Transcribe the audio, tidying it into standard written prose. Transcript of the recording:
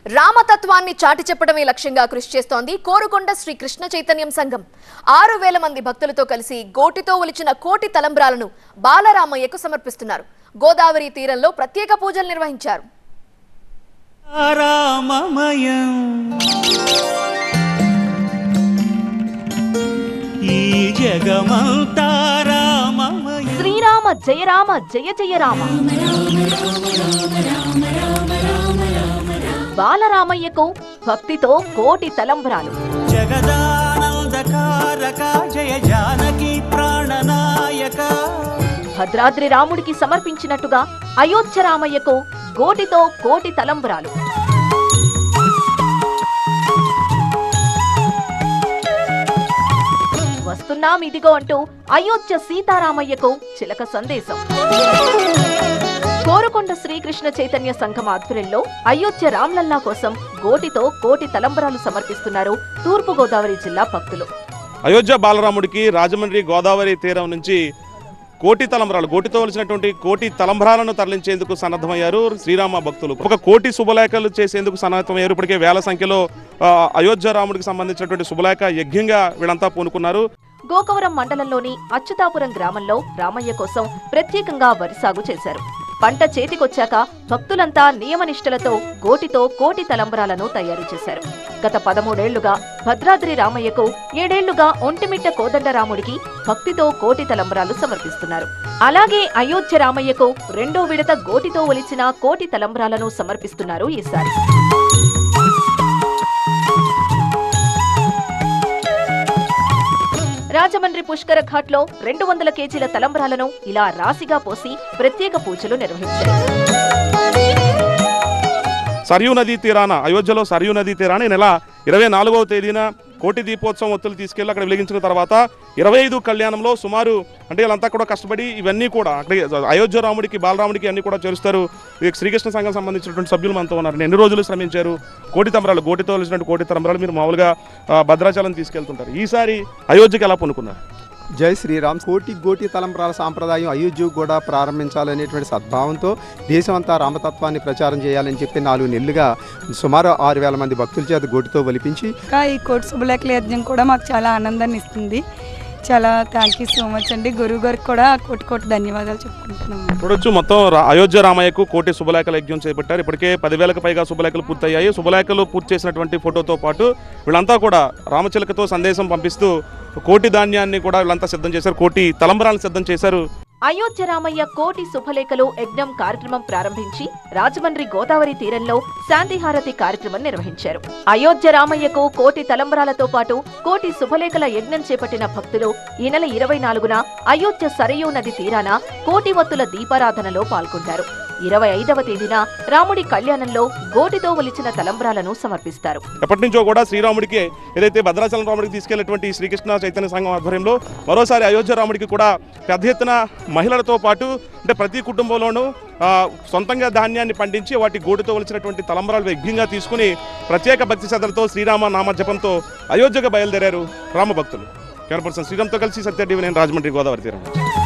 రామతత్వాన్ని చాటి చెప్పడమే లక్ష్యంగా కృషి చేస్తోంది కోరుకొండ శ్రీ కృష్ణ చైతన్యం సంఘం. 6000 మంది భక్తులతో కలిసి గోటితో ఒలిచిన కోటి తలంబ్రాలను బాలరామయ్యకు సమర్పిస్తున్నారు. గోదావరి తీరంలో ప్రత్యేక పూజలు నిర్వహించారు. శ్రీరామ జయ రామ జయ జయ రామ. బాలరామయ్యకు భక్తితో కోటి తలంబ్రాలు. భద్రాద్రి రాముడికి సమర్పించినట్టుగా అయోధ్య రామయ్యకు గోటితో కోటి తలంబ్రాలు. వస్తున్నాం ఇదిగో అంటూ అయోధ్య సీతారామయ్యకు చిలక సందేశం. కోరుకొండ శ్రీకృష్ణ చైతన్య సంఘం ఆధ్వర్యంలో అయోధ్య రామ్లల్లా కోసం గోటితో కోటి తలంబ్రాలు సమర్పిస్తున్నారు తూర్పు గోదావరి జిల్లా భక్తులు. అయోధ్య బాలరాముడికి రాజమండ్రి గోదావరి తీరం నుంచి కోటి తలంబ్రాలు, గోటితో వలసినటువంటి కోటి తలంబ్రాలను తరలించేందుకు సన్నద్ధమయ్యారు శ్రీరామ భక్తులు. ఒక కోటి శుభలేఖలు చేసేందుకు సన్నద్ధమయ్యారు. ఇప్పటికే వేల సంఖ్యలో అయోధ్య రాముడికి సంబంధించినటువంటి శుభలేఖ యజ్ఞంగా వీళ్ళంతా పూనుకున్నారు. గోకవరం మండలంలోని అచ్యుతాపురం గ్రామంలో రామయ్య కోసం ప్రత్యేకంగా వరి సాగు చేశారు. పంట చేతికొచ్చాక భక్తులంతా నియమనిష్టలతో గోటితో కోటి తలంబ్రాలను తయారు చేశారు. గత 13 ఏళ్లుగా భద్రాద్రి రామయ్యకు, 7 ఏళ్లుగా ఒంటిమిట్ట కోదండరాముడికి భక్తితో కోటి తలంబ్రాలు సమర్పిస్తున్నారు. అలాగే అయోధ్య రామయ్యకు 2వ విడత గోటితో ఒలిచిన కోటి తలంబ్రాలను సమర్పిస్తున్నారు ఈసారి. రాజమండ్రి పుష్కర ఘాట్లో 200 కేజీల తలంబ్రాలను ఇలా రాశిగా పోసి ప్రత్యేక పూజలు నిర్వహించారు. సరయూ నదీ తీరాన, అయోధ్యలో సరయూ నదీ తీరాన ఈ నెల 24వ తేదీన కోటి దీపోత్సవం ఒత్తులు తీసుకెళ్లి అక్కడ వెలిగించిన తర్వాత 25 కళ్యాణంలో సుమారు అంటే వీళ్ళంతా కూడా కష్టపడి ఇవన్నీ కూడా అక్కడ అయోధ్య రాముడికి, బాలరాముడికి అన్ని కూడా చేరుస్తారు. శ్రీకృష్ణ సంఘం సంబంధించినటువంటి సభ్యులు మనతో ఉన్నారు. ఎన్ని రోజులు శ్రమించారు? కోటి తలంబ్రాలు, గోటితో కలిసినటువంటి కోటి తలంబ్రాలు మీరు మామూలుగా భద్రాచలం తీసుకెళ్తుంటారు. ఈసారి అయోధ్యకి ఎలా పొనుకున్నారు? జై శ్రీరామ్. కోటి తలంబ్రాల సాంప్రదాయం అయోధ్య కూడా ప్రారంభించాలనేటువంటి సద్భావంతో దేశమంతా రామతత్వాన్ని ప్రచారం చేయాలని చెప్పి 4 నెలలుగా సుమారు 6000 మంది భక్తుల చేత గోటితో ఒలిపించి ఈ కోటి శుభలేఖల యజ్ఞం కూడా మాకు చాలా ఆనందాన్ని ఇస్తుంది. చాలా థ్యాంక్ యూ సో మచ్ అండి. గురువు గారికి కూడా కోటి ధన్యవాదాలు చెప్పుకుంటున్నాము. చూడొచ్చు, మొత్తం అయోధ్య రామయ్యకు కోటి శుభలేఖల యజ్ఞం చేపట్టారు. ఇప్పటికే 10,000కు పైగా శుభలేఖలు పూర్తయ్యాయి. శుభలేఖలు పూర్తి చేసినటువంటి ఫోటోతో పాటు వీళ్ళంతా కూడా రామచిలకతో సందేశం పంపిస్తూ కోటి ధాన్యాన్ని కూడా వీళ్ళంతా సిద్ధం చేశారు. కోటి తలంబ్రాలను సిద్ధం చేశారు. అయోధ్య రామయ్య కోటి శుభలేఖలు యజ్ఞం కార్యక్రమం ప్రారంభించి రాజమండ్రి గోదావరి తీరంలో శాంతిహారతి కార్యక్రమం నిర్వహించారు. అయోధ్య రామయ్యకు కోటి తలంబ్రాలతో పాటు కోటి శుభలేఖల యజ్ఞం చేపట్టిన భక్తులు ఈ నెల 24న అయోధ్య సరయూ నది తీరాన కోటి వత్తుల దీపారాధనలో పాల్గొంటారు. 25వ తేదీన రాముడి కళ్యాణంలో గోటితో ఒలిచిన తలంబ్రాలను సమర్పిస్తారు. ఎప్పటి నుంచో కూడా శ్రీరాముడికి ఏదైతే భద్రాచలం రాముడికి తీసుకెళ్లేటువంటి శ్రీకృష్ణ చైతన్య సంఘం ఆధ్వర్యంలో మరోసారి అయోధ్య రాముడికి కూడా పెద్ద ఎత్తున మహిళలతో పాటు అంటే ప్రతి కుటుంబంలోనూ సొంతంగా ధాన్యాన్ని పండించి వాటి గోటితో ఒలిచినటువంటి తలంబ్రాలు యజ్ఞంగా తీసుకుని ప్రత్యేక భక్తి శ్రద్ధలతో శ్రీరామ నామ జపంతో అయోధ్యకు బయలుదేరారు రామభక్తులు. కెమెరా పర్సన్ శ్రీరామ్తో కలిసి సత్య టీవీ, నేను రాజమండ్రి గోదావరి తీరం.